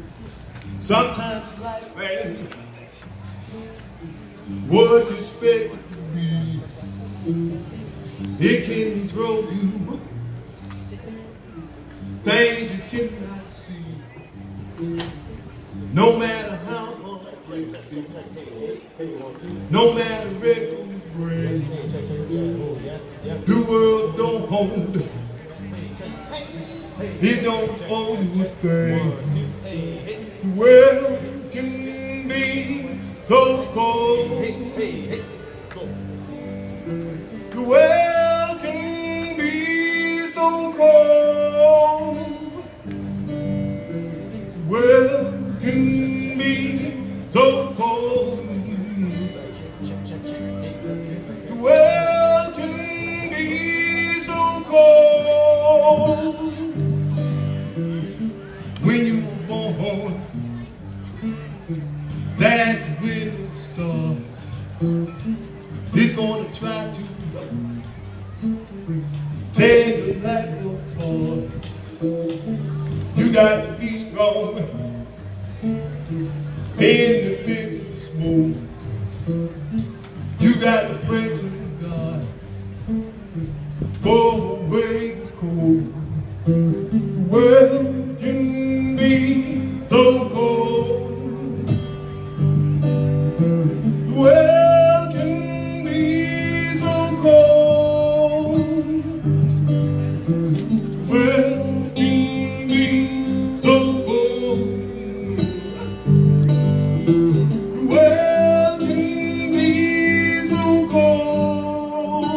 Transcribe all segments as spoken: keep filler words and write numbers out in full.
Sometimes life, man, what you expect to be, it can throw you things you cannot see. No matter how heartbreaking, no matter where you bring, the world don't hold, it don't owe you a thing. The world can be so cold. The world can be so cold. The world can be so cold. The world can be so cold. When you were born, that's when it starts. He's gonna try to tear your life apart. You got to be strong in the big and small. You got to pray to God for a way to cold. The world can be so cold. The world can be so cold. The world can be so cold. The world can be so cold.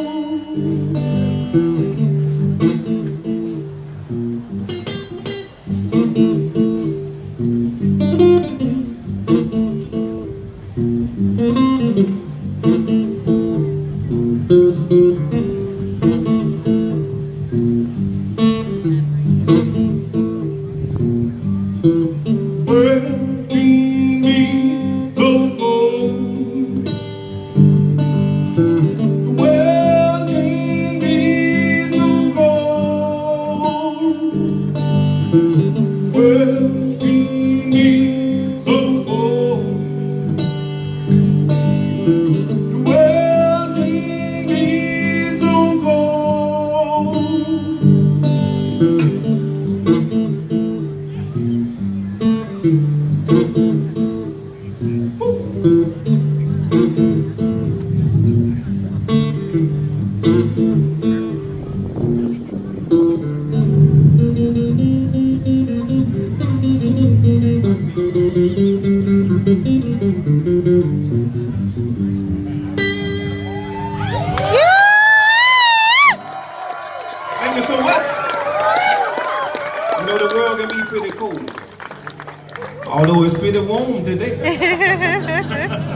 Thank you so much. You know the world can be pretty cold, although it's pretty warm today.